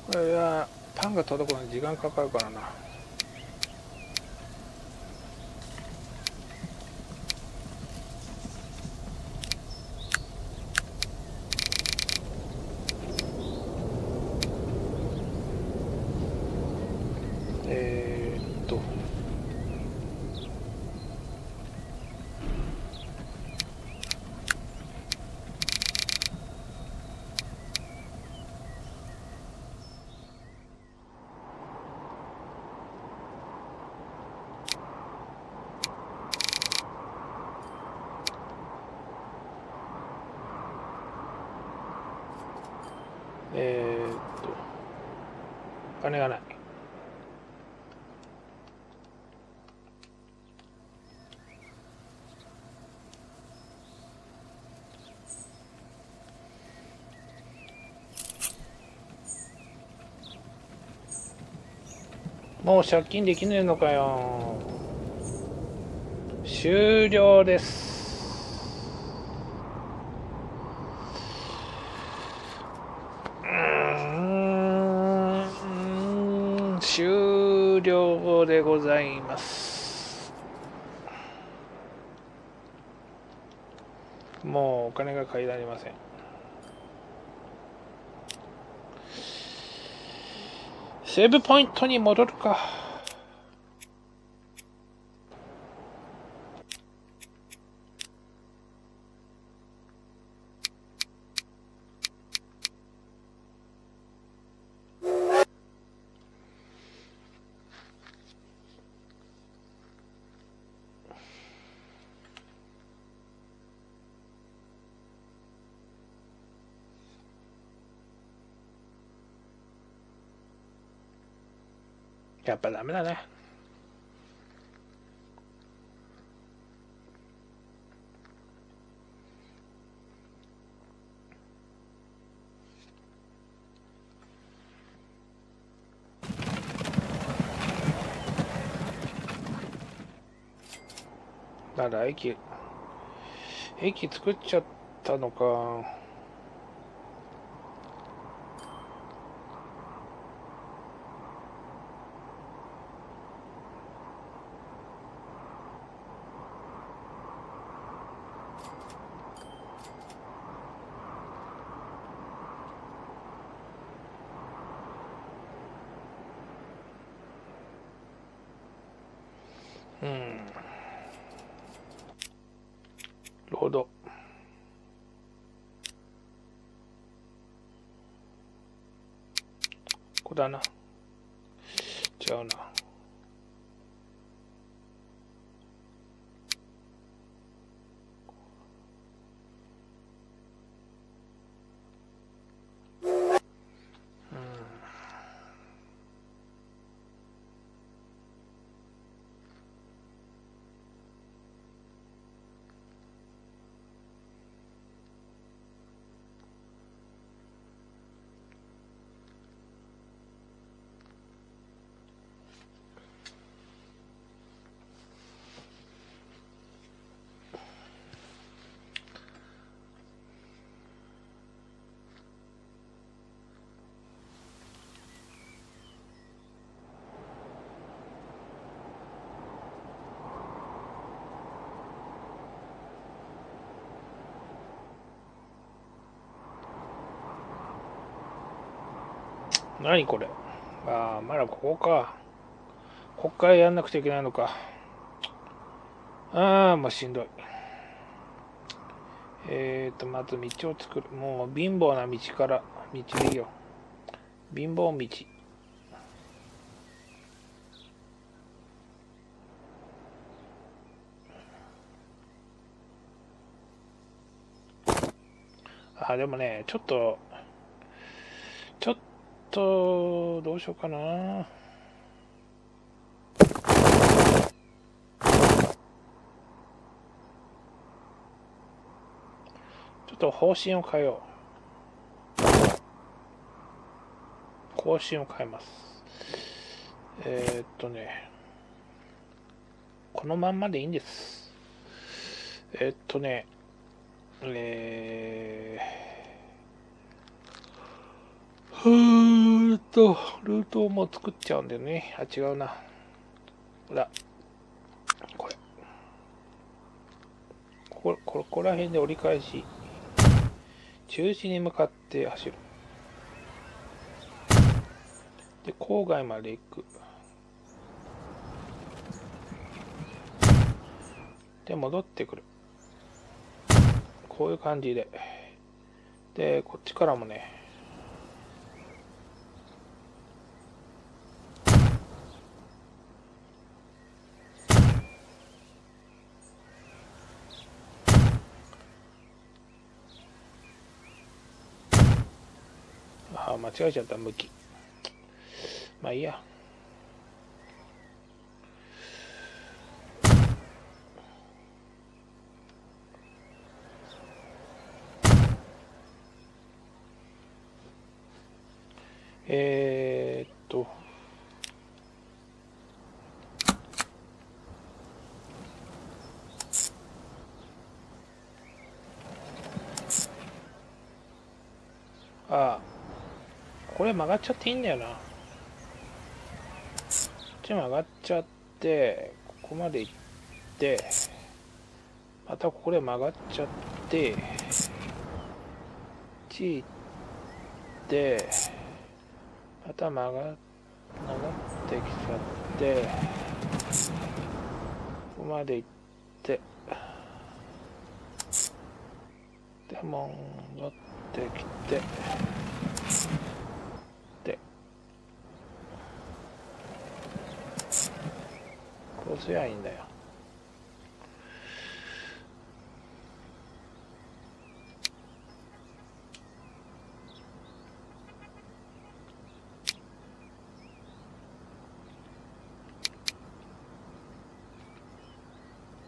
これはパンが届くのに時間かかるからな。えーっとお金がない。もう借金できねえのかよ。終了です。終了でございます。もうお金が借りられません。セーブポイントに戻るか。やっぱダメだね。だから駅作っちゃったのか。ロード。ここだな。違うな。何これ。ああ、まだここか。こっからやんなくちゃいけないのか。ああ、もうしんどい。まず道を作る。もう貧乏な道から道でいいよ。貧乏道。あ、でもね、ちょっと、どうしようかな。ちょっと方針を変えよう。方針を変えます。このまんまでいいんです。ふーっルートをもう作っちゃうんだよね。あ、違うな。ほら、これ。ここら辺で折り返し、中心に向かって走る。で、郊外まで行く。で、戻ってくる。こういう感じで。で、こっちからもね、あ、間違えちゃった、向き。まあいいや。えーっと、あ、これ曲がっちゃっていいんだよな。こっち曲がっちゃって、ここまで行って、またここで曲がっちゃって、こっち行って、また曲がってきちゃって、ここまで行って、で、戻ってきて、で、こうすりゃいいんだよ。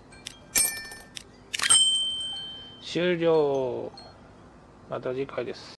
終了。また次回です。